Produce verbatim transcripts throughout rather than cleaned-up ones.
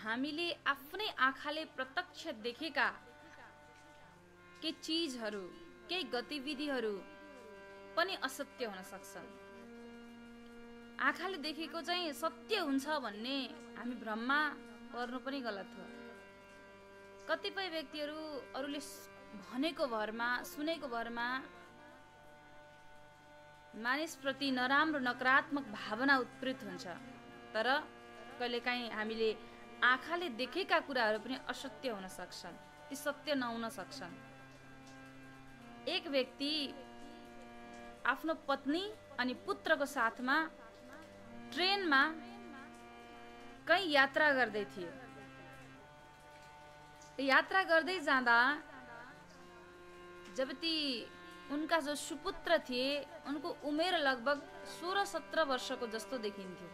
हामीले आफ्नै आँखाले प्रत्यक्ष देखेका केही चीजहरू केही गतिविधिहरू पनि असत्य हुन सक्छन्। आँखाले देखेको चाहिँ सत्य हुन्छ भन्ने हामी भ्रममा पर्नु पनि गलत हो। कतिपय व्यक्तिहरू अरूले भनेको भरमा सुनेको भरमा मानिसप्रति नराम्रो नकारात्मक भावना उत्प्रेरित हुन्छ, तर कहिलेकाहीँ हामीले आँखाले देखेका कुराहरू पनि असत्य हुन सक्छन्, ती सत्य नहुन सक्छन्। एक व्यक्ति आफ्नो पत्नी अनि पुत्रको साथमा ट्रेनमा कहीँ यात्रा गर्दै थिए। यात्रा गर्दै जाँदा जब ती उनका जो सुपुत्र थिए उनको उमेर लगभग सोह्र सत्र वर्षको जस्तो देखिन्थ्यो।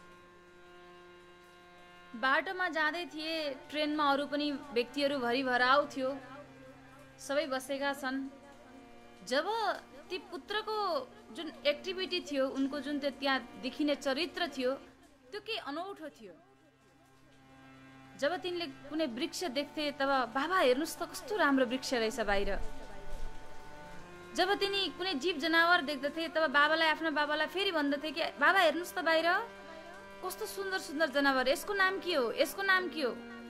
बाटोमा जाँदै थिए, ट्रेनमा अरू पनि व्यक्तिहरू भरिभराउ थियो, सबै बसेका छन्। जब ती पुत्रको जुन एक्टिभिटी थियो, उनको जुन त्यहाँ देखिने चरित्र थियो त्यो के अनौठो थियो। जब तिनले कुनै वृक्ष देख्थे तब बाबा हेर्नुस् त कस्तो राम्रो वृक्ष रहेछ बाहिर। जब तिनी कुनै जीव जनावर देख्दथे तब बाबालाई आफ्ना बाबालाई फेरि भन्दथे कि बाबा हेर्नुस् त बाहिर कस्तो सुन्दर सुन्दर जनावर, यसको नाम के हो, यसको नाम के हो।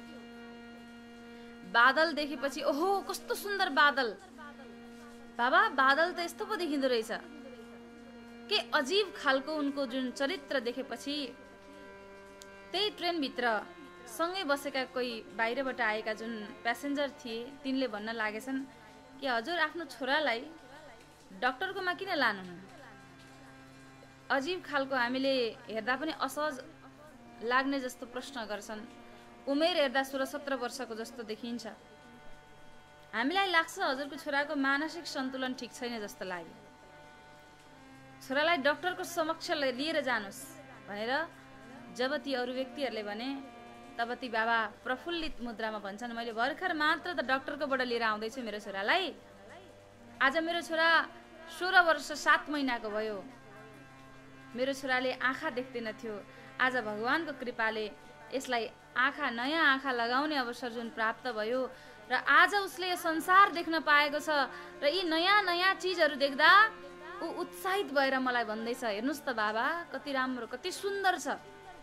बादल देखेपछि ओहो कस्तो सुन्दर बादल, बाबा बादल त यस्तो पो देखिँदो रहेछ। के अजीब खालको उनको जुन चरित्र देखेपछि त्यही ट्रेनभित्र सँगै बसेका कोही बाहिरबाट आएका जुन प्यासेन्जर थिए तिनले भन्न लागेछन् कि हजुर आफ्नो छोरालाई डाक्टरकोमा किन लानुहुन्न। अजीब खालको हामीले हेर्दा पनि असहज लाग्ने जस्तो प्रश्न गर्छन्। उमेर हेर्दा सोह्र सत्र वर्षको जस्तो देखिन्छ। हामीलाई लाग्छ हजुरको छोराको मानसिक सन्तुलन ठिक छैन जस्तो लाग्यो, छोरालाई डाक्टरको समक्ष लिएर जानुस् भनेर जब ती अरू व्यक्तिहरूले भने तब ती बाबा प्रफुल्लित मुद्रामा भन्छन् मैले भर्खर मात्र त डाक्टरकोबाट लिएर आउँदैछु मेरो छोरालाई। आज मेरो छोरा सोह्र वर्ष सात महिनाको भयो, मेरो छोराले आँखा देख्दैन थियो, आज भगवानको कृपाले यसलाई आँखा नयाँ आँखा लगाउने अवसर जुन प्राप्त भयो र आज उसले यो संसार देख्न पाएको छ र यी नयाँ नयाँ चिजहरू देख्दा ऊ उत्साहित भएर मलाई भन्दैछ हेर्नुस् त बाबा कति राम्रो कति सुन्दर छ।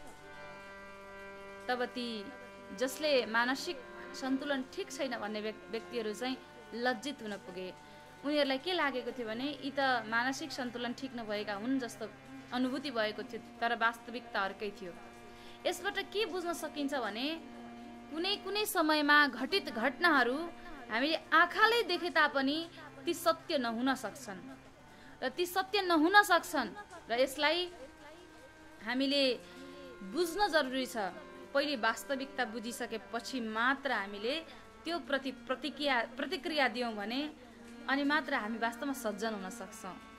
तब ती जसले मानसिक सन्तुलन ठिक छैन भन्ने व्यक्तिहरू चाहिँ लज्जित हुन पुगे। उनीहरूलाई के लागेको थियो भने यी त मानसिक सन्तुलन ठिक नभएका हुन् जस्तो अनुभूति भएको थियो, तर वास्तविकता अर्कै थियो। यसबाट के बुझ्न सकिन्छ भने कुनै कुनै समयमा घटित घटनाहरू हामीले आँखाले देखे तापनि ती सत्य नहुन सक्छन् र ती सत्य नहुन सक्छन् र यसलाई हामीले बुझ्न जरुरी छ। पहिले वास्तविकता बुझिसकेपछि मात्र हामीले त्यो प्रति प्रतिक्रिया प्रतिक्रिया दियौँ भने अनि मात्र हामी वास्तवमा सज्जन हुन सक्छौँ।